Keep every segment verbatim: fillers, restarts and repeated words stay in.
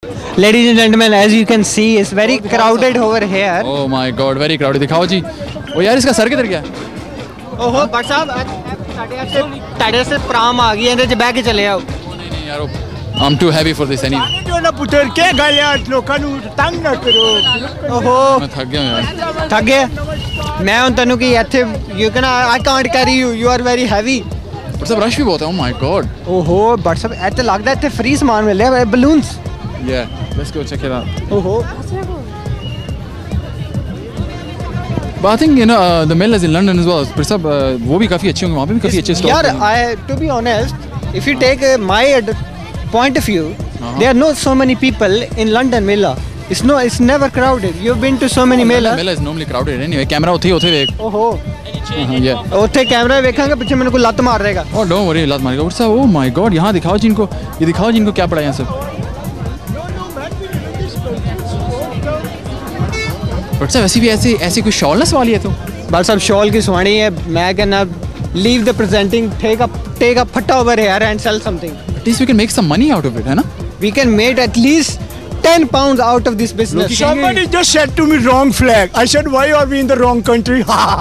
Ladies and gentlemen, as you can see, it's very crowded over here. Oh my God, very crowded. दिखाओ जी. ओ यार इसका sir किधर गया? ओहो बट साहब ਸਾਡੇ ਇੱਥੇ ਤੁਹਾਡੇ ਸੇ ਪ੍ਰਾਮ ਆ ਗਈ ਇਹਦੇ ਚ ਬਹਿ ਕੇ ਚਲੇ ਆਓ. नहीं नहीं यार I'm too heavy for this anyway. ਜੋ ਨਾ ਪੁੱਤਰ ਕੀ ਗੱਲ ਆ ਲੋਕਾਂ ਨੂੰ ਤੰਗ ਨਾ ਕਰੋ. ओहो मैं थक गया हूँ यार. ਥੱਕ ਗਿਆ ਮੈਂ ਹੁਣ ਤੈਨੂੰ ਕੀ ਇੱਥੇ you can I can't carry you you are very heavy. But सब रश भी बहुत है. Oh my God. ओहो बट साहब ਇੱਥੇ ਲੱਗਦਾ ਇੱਥੇ ਫ੍ਰੀ ਸਮਾਨ ਮਿਲ ਰਿਹਾ balloons. Yeah, let's go check it out. ओहो But I think you know uh, the Mellas in London as well. पर सब uh, वो भी काफ़ी अच्छे होंगे. वहाँ पे भी काफ़ी अच्छे स्टॉल. यार I to be honest, if you take uh, my ad- point of view, Uh-huh. there are not so many people in London Mela. It's no, it's never crowded. You've been to so many Mela. Mela is normally crowded anyway. Camera उठे उठे देख. ओहो Uh-huh, yeah. ਉੱਥੇ camera ਵੇਖਾਂਗੇ ਪਿੱਛੇ ਮੈਨੂੰ ਕੋਈ ਲੱਤ ਮਾਰ ਦੇਗਾ. Oh don't worry, लात मारेगा. और सब oh my God, यहाँ दिखाओ जिनको ये दिखाओ जिनको क्या पड़ा यहाँ सब. बट सब ऐसी भी ऐसे ऐसी कोई शॉल ना सवाली है तो. बस अब शॉल की सुहानी है. मैं कहना leave the presenting, take a take a fatta over here and sell something. At least we can make some money out of it, है ना? We can make at least ten pounds out of this business. Somebody just said to me wrong flag. I said why are we in the wrong country?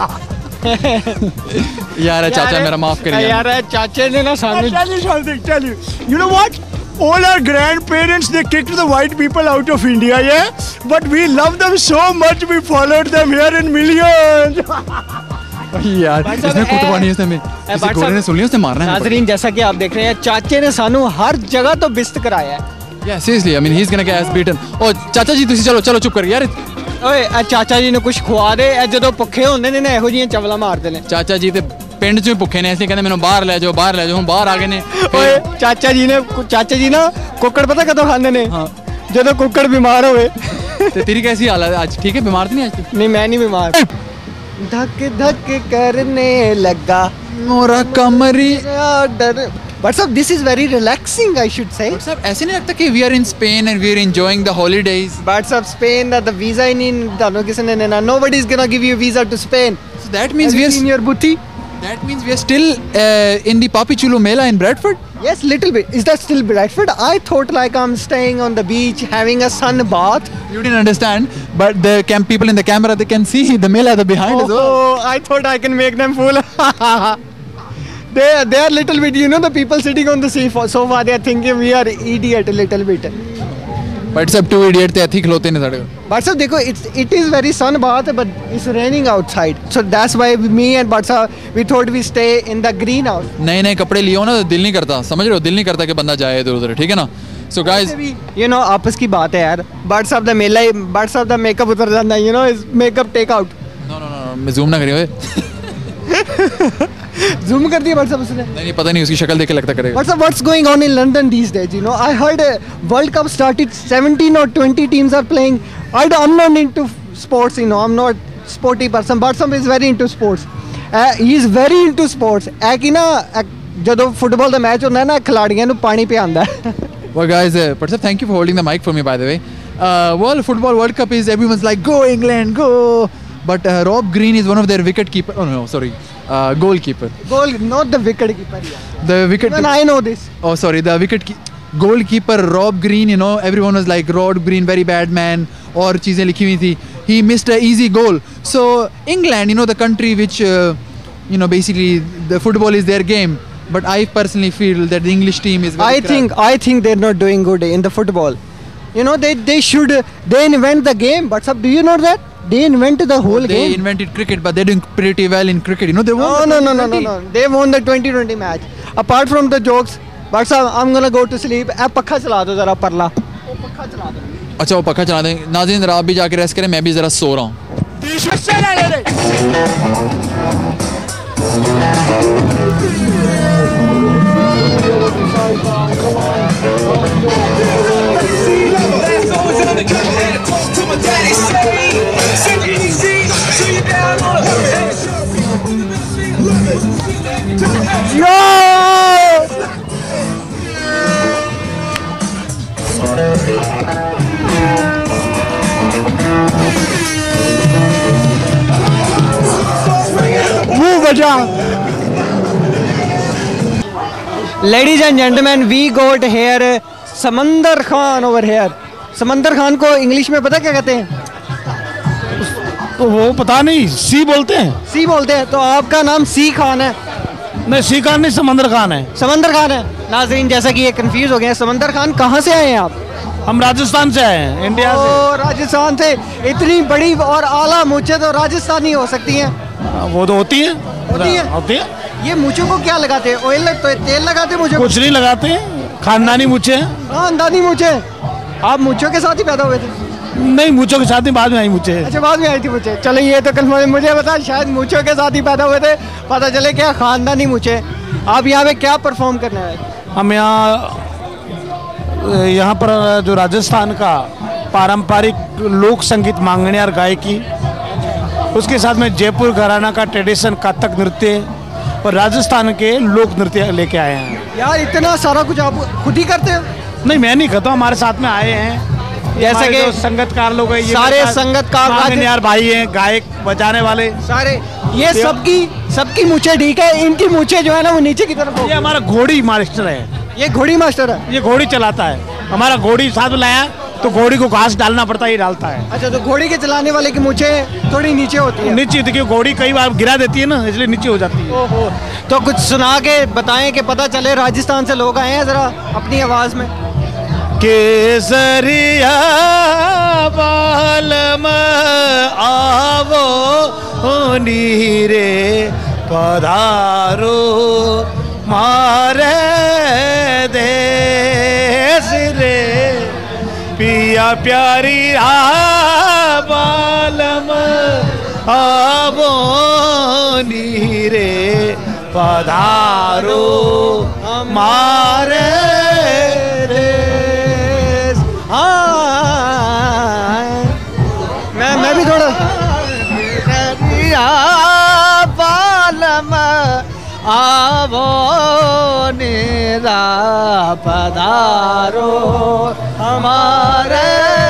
यार चाचा मेरा माफ करिए. यार चाचे ने ना I'll सामने tell you something, tell you. You know what? All our grandparents, they kicked the white people out of India, yeah? But we love them so much, we followed them here in millions. यार इसने कुटवानी है इसने मेरी किसी गोरे ने सुन लिया उसने मारना है. नाजरीन जैसा कि आप देख रहे हैं चाचे ने सानू हर जगह तो बिस्त कराया है. Yeah, seriously, I mean he's gonna get us beaten. Oh चाचा जी ਤੁਸੀਂ ਚਲੋ ਚਲੋ ਚੁੱਪ ਕਰ ਯਾਰ. ਓਏ ਆ ਚਾਚਾ ਜੀ ਨੂੰ ਕੁਝ ਖਵਾ ਦੇ. ਇਹ ਜਦੋਂ ਭੁੱਖੇ ਹੁੰਦੇ ਨੇ ਨਾ ਇਹੋ ਜਿਹੀਆਂ ਚਵਲਾ ਮਾਰਦੇ ਨੇ. ਚਾਚਾ ਜੀ ਤੇ ਪਿੰਡ ਚੋਂ ਹੀ ਭੁੱਖੇ ਨੇ ਅਸੀਂ ਕਹਿੰਦੇ ਮੈਨੂੰ ਬਾਹਰ ਲੈ ਜਾਓ ਬਾਹਰ ਲੈ ਜਾਓ. ਹੁਣ ਬਾਹਰ ਆ ਗਏ ਨੇ. ਓਏ ਚਾਚਾ ਜੀ ਨੇ ਚਾਚਾ ਜੀ ਨਾ ਕੁੱਕੜ ਪਤਾ ਕਦੋਂ ਖਾਂਦੇ ਨੇ? ਹਾਂ ਜਦੋਂ ਕੁੱਕੜ ਬਿਮਾਰ ਹੋਵੇ. ਤੇ ਤੇਰੀ कैसी हालत है आज? ठीक है बीमार तो नहीं आज तू? नहीं मैं नहीं बीमार. धक धक करने लगा मोरा कमरी. डर. बट सब this is very relaxing I should say. सब ऐसे नहीं लगता कि we are in Spain and we are enjoying the holidays. But सब स्पेन दा द वीजा ही नहीं दानो किसी ने ना nobody is gonna give you visa to Spain. So that means we are in your booty. that means we are still uh, in the Papi Chulo Mela in Bradford. Yes, little bit. Is that still Bradford? I thought like I'm staying on the beach having a sun bath. You didn't understand, but the cam people in the camera they can see the Mela the behind as well. Oh, I thought I can make them fool. they they are little bit, you know, the people sitting on the sea so far they are thinking we are idiot a little bit. But सब two idiot थे ऐथी खलोते ने साढ़े. But sir, देखो it's it is very sun bath but it's raining outside. So that's why me and Batsa we thought we stay in the greenhouse. नए नए कपड़े लिए हो ना तो दिल नहीं करता. समझ रहे हो दिल नहीं करता कि बंदा जाए इधर उधर. ठीक है ना? So guys, you know आपस की बात है यार. But साहब द मेला but साहब द मेकअप उतर जाता है. You know is makeup take out. no no no no मैं zoom ना करिए. Zoom कर दिया बट साहब उसने. नहीं नहीं पता नहीं उसकी शक्ल देख के लगता करेगा. But sir, what's going on in London these days? You know, I heard uh, World Cup started. seventeen or twenty teams are playing. I don't, I'm not into sports. You know, I'm not sporty person. But some is very into sports. Uh, he is very into sports. है कि ना ਜਦੋਂ football ਦਾ match ਹੁੰਦਾ ਹੈ ਨਾ ਖਿਲਾੜੀਆਂ ਨੂੰ ਪਾਣੀ ਪਿਆਉਂਦਾ ਹੈ. Well guys, uh, but sir, thank you for holding the mic for me by the way. Uh, well, football World Cup is everyone's like go England go, but uh, Rob Green is one of their wicket keeper. Oh no, sorry, uh, goalkeeper. Goal, not the wicket keeper. The wicket. Even I know this. Oh sorry, the wicket keeper. Goalkeeper Rob Green, you know, everyone was like Rob Green very bad man और चीजें लिखी हुई थी. He missed an easy goal. So England, you know, the country which uh, you know basically the football is their game. But I personally feel that the English team is very I crap. think I think they're not doing good in the football. You know, they they should they invent the game. But sir, do you know that they invented the whole They game? invented cricket, but they're doing pretty well in cricket. You know, they won. No, the no, no, no, no, twenty twenty. no. They won the twenty twenty match. Apart from the jokes, but sir, I'm gonna go to sleep. ए पक्खा चला दो जरा परला. ओ पक्खा चला दो. अच्छा वो पक्का चला दें. नाज़रीन जरा आप भी जाके रेस्ट करें. मैं भी जरा सो रहा हूँ. Ladies and gentlemen, we got here Samandar Khan over here. समंदर खान को इंग्लिश में पता क्या कहते हैं? तो वो पता नहीं, सी बोलते हैं। सी बोलते हैं। तो आपका नाम सी खान है? नहीं, सी खान नहीं, समंदर खान है। समंदर खान है। नाजरीन, जैसा कि ये कंफ्यूज हो गए हैं, समंदर खान कहाँ से आए हैं आप? हम राजस्थान से आए हैं, इंडिया से। ओ, राजस्थान से। इतनी बड़ी और आला मूछें तो राजस्थानी हो सकती हैं। वो तो होती है, होती है? होती है। ये मूछों को क्या लगाते हैं? ऑयल लग, तो तेल लगाते हैं मुझे? कुछ नहीं लगाते हैं, खानदानी मूछे हैं। खानदानी मूछें। आप मूछों के साथ ही पैदा हुए थे? नहीं, मूछों के साथ ही बाद में आई मूछे। अच्छा, बाद में आई थी मूछें। चलो, ये तो कल मुझे पता, शायद मूछों के साथ ही पैदा हुए थे, पता चले क्या खानदानी मूछें। आप यहाँ पे क्या परफॉर्म करना है? हम यहाँ यहाँ पर जो राजस्थान का पारंपरिक लोक संगीत मांगणियार गायकी, उसके साथ में जयपुर घराना का ट्रेडिशन कथक नृत्य और राजस्थान के लोक नृत्य लेके आए हैं। यार, इतना सारा कुछ आप खुद ही करते हो? नहीं, मैं नहीं करता हूँ, हमारे साथ में आए हैं जैसे कि संगतकार लोग हैं, ये सारे संगतकार मांगणियार भाई हैं, गायक बजाने वाले सारे। ये सबकी सबकी मूछें ठीक है, इनकी मूछें जो है ना वो नीचे की तरफ हो। ये हमारा घोड़ी मास्टर है। ये घोड़ी मास्टर है? ये घोड़ी चलाता है, हमारा घोड़ी साथ में लाया तो घोड़ी को घास डालना पड़ता है, ये डालता है। अच्छा, तो घोड़ी के चलाने वाले की मूछें थोड़ी नीचे होती है? नीचे, देखिए घोड़ी कई बार गिरा देती है ना, इसलिए नीचे हो जाती है। ओहो, तो कुछ सुना के बताएं कि पता चले राजस्थान से लोग आए हैं, जरा अपनी आवाज में। केसरिया बालम आवो नीरे पधारो मारे देश रे, पिया प्यारी आ बालम आवो नीरे पधारो मारे देश। हाँ, मैं मैं भी थोड़ा बालम आवो निरा पधारो हमारे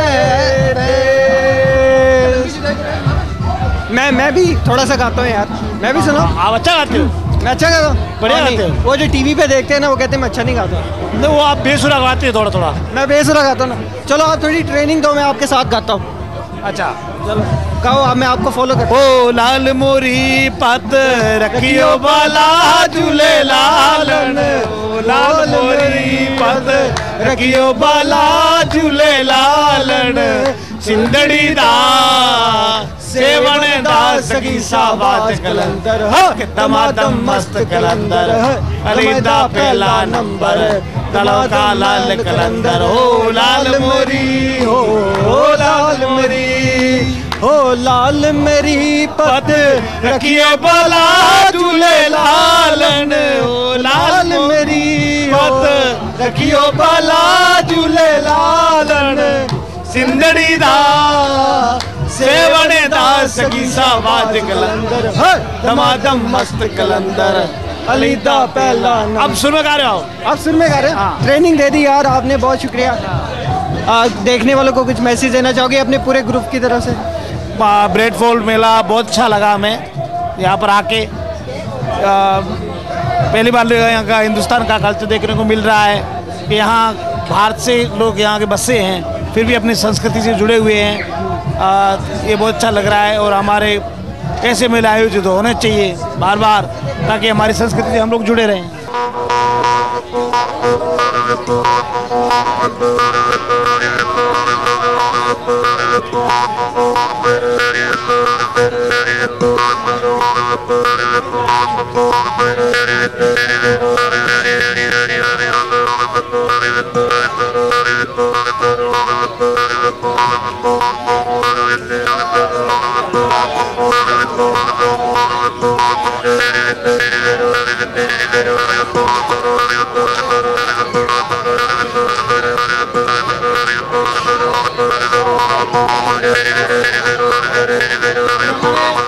देश। मैं मैं भी थोड़ा सा गाता हूँ यार, मैं भी सुना। आप अच्छा गाते हो? मैं अच्छा गाता हूँ, बढ़िया गाते हो। वो जो टीवी पे देखते हैं ना, वो कहते हैं मैं अच्छा नहीं गाता। नहीं, वो आप बेसुरा गाते हो थोड़ा थोड़ा। मैं बेसुरा गाता हूँ ना। चलो, आप थोड़ी ट्रेनिंग दो, मैं आपके साथ गाता हूँ। अच्छा, चलो गाओ, अब मैं आपको फॉलो करता हूँ। ओ लाल मोरी पत रखियो बाला झूले लालन, ओ लाल मोरी पत रखियो बाला झूले लालन, सिंदड़ी दा सेवन दा सगी साबाज कलंदर, दमादम मस्त कलंदर, अलीदा पहला नंबर, तलो का लाल कलंदर। ओ लाल मोरी हो, ओ लाल मोरी हो, लाल मेरी पत रखिए बाला झूले लालन, ओ लाल मेरी पत रखियो बाला झूले लालन, सिंदड़ी दा सेवने दा सगी साबाज कलंदर, दमादम मस्त कलंदर, अलीदा पहला। अब सुन में गा रहे हो? आप सुन में गा रहे हैं? हाँ। ट्रेनिंग दे दी यार आपने, बहुत शुक्रिया। आ, देखने वालों को कुछ मैसेज देना चाहोगे अपने पूरे ग्रुप की तरफ से? ब्रेड फोल्ड मेला बहुत अच्छा लगा हमें यहाँ पर आके। आ, पहली बार यहाँ का हिंदुस्तान का कल्चर देखने को मिल रहा है कि यहाँ भारत से लोग यहाँ के बसे हैं, फिर भी अपनी संस्कृति से जुड़े हुए हैं। आ, ये बहुत अच्छा लग रहा है और हमारे ऐसे मेले आयोजित होने चाहिए बार बार, ताकि हमारी संस्कृति से हम लोग जुड़े रहें। Thank you.